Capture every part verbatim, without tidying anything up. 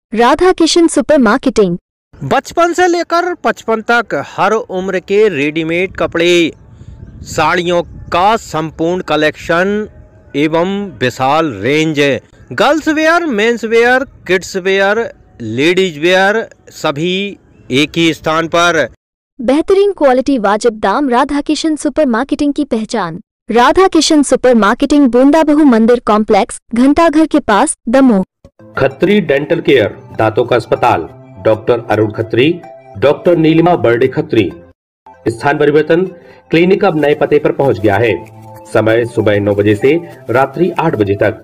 Radha Kishan super marketing. बचपन से लेकर पचपन तक हर उम्र के रेडीमेड कपड़े, साड़ियों का संपूर्ण कलेक्शन एवं विशाल range, girls wear, men's wear, kids wear, ladies wear, सभी एक ही स्थान पर। बेहतरीन क्वालिटी, वाजिब दाम। राधा किशन सुपर मार्केटिंग की पहचान। राधा किशन सुपर मार्केटिंग, बूंदा बहू मंदिर कॉम्प्लेक्स, घंटाघर के पास, दमोह। खत्री डेंटल केयर, दांतों का अस्पताल, डॉक्टर अरुण खत्री, डॉक्टर नीलिमा बर्डे खत्री। स्थान परिवर्तन, क्लिनिक अब नए पते पर पहुंच गया है। समय सुबह नौ बजे से रात्रि आठ बजे तक।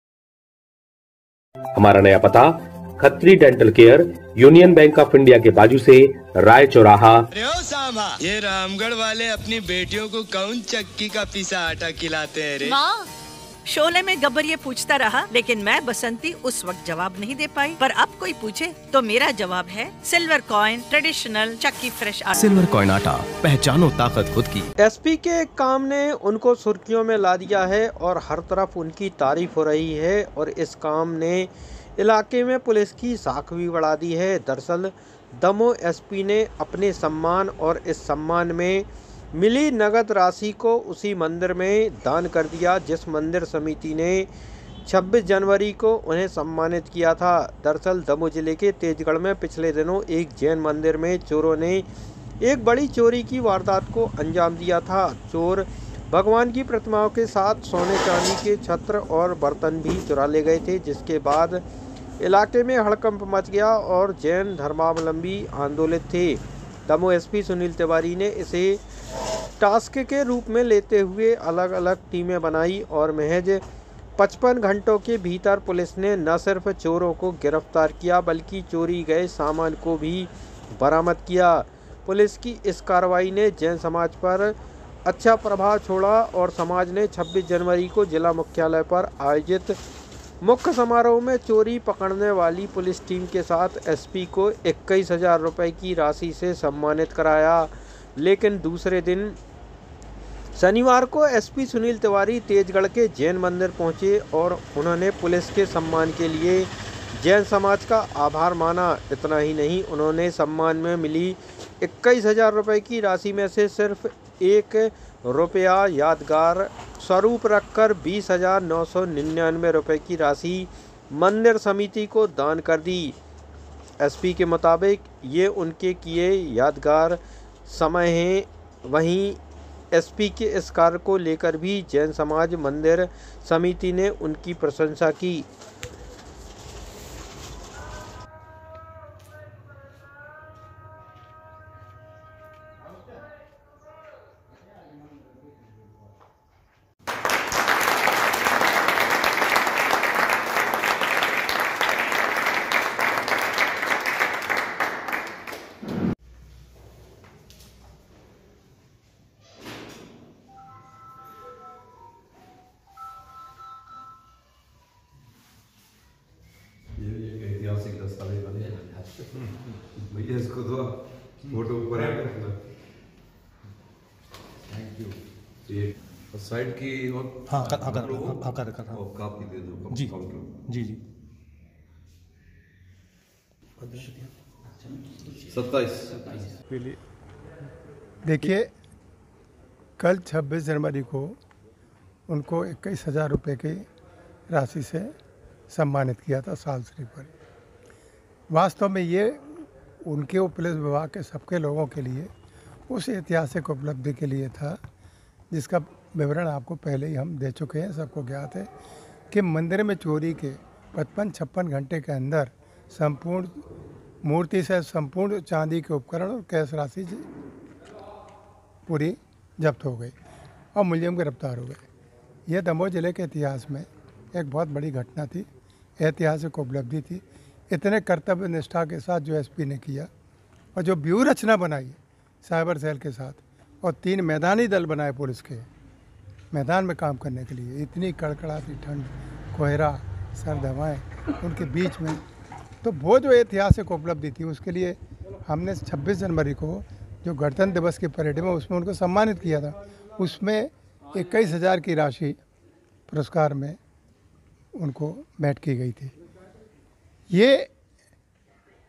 हमारा नया पता, Khatri dental care, union bank of India के बाजू से, राय चौराहा। ये रामगढ़ वाले अपनी बेटियों को कौन चक्की का पिसा आटा खिलाते हैं रे? शोले में गब्बर ये पूछता रहा, लेकिन मैं बसंती उस वक्त जवाब नहीं दे पाई। पर अब कोई पूछे तो मेरा जवाब है सिल्वर कॉइन, ट्रेडिशनल चक्की फ्रेश आटा। सिल्वर कॉइन आटा, पहचानो ताकत खुद की। एसपी के काम ने उनको सुर्खियों में ला दिया है और हर तरफ उनकी तारीफ हो रही है और इस काम ने इलाके में पुलिस की साख भी बढ़ा दी है। दरअसल दमोह एसपी ने अपने सम्मान और इस सम्मान में मिली नगद राशि को उसी मंदिर में दान कर दिया जिस मंदिर समिति ने छब्बीस जनवरी को उन्हें सम्मानित किया था। दरअसल दमोह जिले के तेजगढ़ में पिछले दिनों एक जैन मंदिर में चोरों ने एक बड़ी चोरी की वारदात को अंजाम दिया था। चोर भगवान की प्रतिमाओं के साथ सोने चांदी के छत्र और बर्तन भी चुरा ले गए थे, जिसके बाद इलाके में हड़कंप मच गया और जैन धर्मावलंबी आंदोलित थे। दमोह एसपी सुनील तिवारी ने इसे टास्क के रूप में लेते हुए अलग अलग टीमें बनाई और महज पचपन घंटों के भीतर पुलिस ने न सिर्फ चोरों को गिरफ्तार किया बल्कि चोरी गए सामान को भी बरामद किया। पुलिस की इस कार्रवाई ने जैन समाज पर अच्छा प्रभाव छोड़ा और समाज ने छब्बीस जनवरी को जिला मुख्यालय पर आयोजित मुख्य समारोह में चोरी पकड़ने वाली पुलिस टीम के साथ एसपी को इक्कीस हजार रुपये की राशि से सम्मानित कराया। लेकिन दूसरे दिन शनिवार को एसपी सुनील तिवारी तेजगढ़ के जैन मंदिर पहुंचे और उन्होंने पुलिस के सम्मान के लिए जैन समाज का आभार माना। इतना ही नहीं, उन्होंने सम्मान में मिली इक्कीस हजार रुपये की राशि में से सिर्फ एक रुपया यादगार स्वरूप रखकर बीस हजार नौ सौ निन्यानवे रुपये की राशि मंदिर समिति को दान कर दी। एसपी के मुताबिक ये उनके किए यादगार समय हैं। वहीं एसपी के इस कार्य को लेकर भी जैन समाज मंदिर समिति ने उनकी प्रशंसा की। ऐतिहासिक दस्तावेज बने भैया, इसको तो फोटो ऊपर थैंक यू। ये साइड की और हाँ कर हाँ कर हाँ कर कर हाँ कॉपी दे दो जी जी जी सत्ताईस। देखिए, कल छब्बीस जनवरी को उनको इक्कीस हज़ार रुपये की राशि से सम्मानित किया था साल शरीफ पर। वास्तव में ये उनके और पुलिस विभाग के सबके लोगों के लिए उस ऐतिहासिक उपलब्धि के लिए था जिसका विवरण आपको पहले ही हम दे चुके हैं। सबको ज्ञात है कि मंदिर में चोरी के पचपन छप्पन घंटे के अंदर संपूर्ण मूर्ति से संपूर्ण चांदी के उपकरण और कैश राशि पूरी जब्त हो गई और मुलजिम गिरफ्तार हो गए। यह दमोह जिले के इतिहास में एक बहुत बड़ी घटना थी, ऐतिहासिक उपलब्धि थी। इतने कर्तव्य निष्ठा के साथ जो एसपी ने किया और जो व्यूह रचना बनाई साइबर सेल के साथ और तीन मैदानी दल बनाए पुलिस के मैदान में काम करने के लिए, इतनी कड़कड़ाती ठंड, कोहरा, सर्द हवाएँ उनके बीच में, तो वो जो ऐतिहासिक उपलब्धि थी उसके लिए हमने छब्बीस जनवरी को जो गणतंत्र दिवस की परेड में उसमें उनको सम्मानित किया था। उसमें इक्कीस हज़ार की राशि पुरस्कार में उनको भेंट की गई थी। ये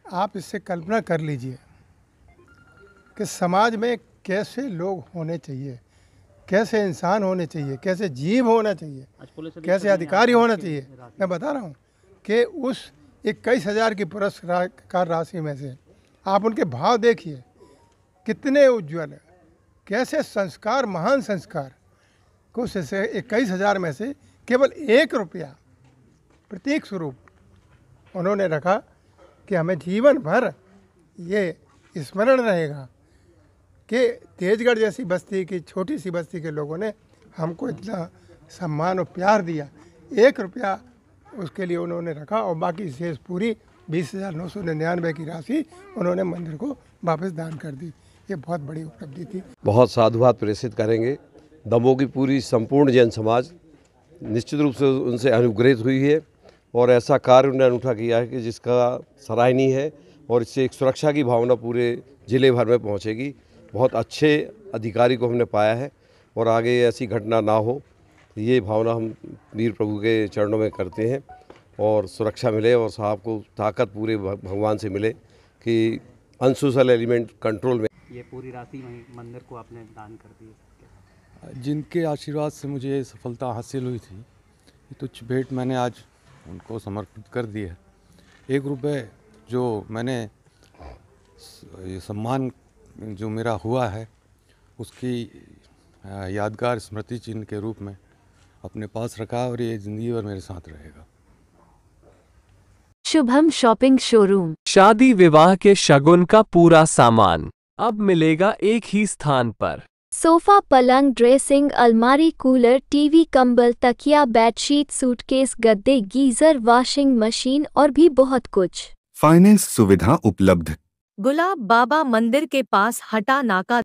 आप इससे कल्पना कर लीजिए कि समाज में कैसे लोग होने चाहिए, कैसे इंसान होने चाहिए, कैसे जीव होना चाहिए, कैसे अधिकारी होना चाहिए। मैं बता रहा हूँ कि उस इक्कीस हज़ार की पुरस्कार राशि में से आप उनके भाव देखिए कितने उज्ज्वल है, कैसे संस्कार, महान संस्कार। कुछ से इक्कीस हज़ार में से केवल एक रुपया प्रतीक स्वरूप उन्होंने रखा कि हमें जीवन भर ये स्मरण रहेगा कि तेजगढ़ जैसी बस्ती की, छोटी सी बस्ती के लोगों ने हमको इतना सम्मान और प्यार दिया। एक रुपया उसके लिए उन्होंने रखा और बाकी शेष पूरी बीस हज़ार नौ सौ निन्यानवे की राशि उन्होंने मंदिर को वापस दान कर दी। ये बहुत बड़ी उपलब्धि थी। बहुत साधुवाद प्रेषित करेंगे। दमोह की पूरी संपूर्ण जैन समाज निश्चित रूप से उनसे अनुग्रहित हुई है और ऐसा कार्य उन्होंने अनूठा किया है कि जिसका सराहनीय है और इससे एक सुरक्षा की भावना पूरे जिले भर में पहुंचेगी। बहुत अच्छे अधिकारी को हमने पाया है और आगे ऐसी घटना ना हो, ये भावना हम वीर प्रभु के चरणों में करते हैं और सुरक्षा मिले और साहब को ताकत पूरे भगवान से मिले कि अनसोशल एलिमेंट कंट्रोल में। ये पूरी राशि मंदिर को आपने दान कर दी। जिनके आशीर्वाद से मुझे ये सफलता हासिल हुई थी, ये तुच्छ भेंट मैंने आज उनको समर्पित कर दी है। एक रुपये जो मैंने ये सम्मान जो मेरा हुआ है उसकी यादगार स्मृति चिन्ह के रूप में अपने पास रखा और ये जिंदगी भर मेरे साथ रहेगा। Shubham shopping showroom. शादी विवाह के शगुन का पूरा सामान अब मिलेगा एक ही स्थान पर। सोफा, पलंग, ड्रेसिंग, अलमारी, कूलर, टीवी, कंबल, तकिया, बेडशीट, सूटकेस, गद्दे, गीजर, वॉशिंग मशीन और भी बहुत कुछ। फाइनेंस सुविधा उपलब्ध। गुलाब बाबा मंदिर के पास हटा नाका।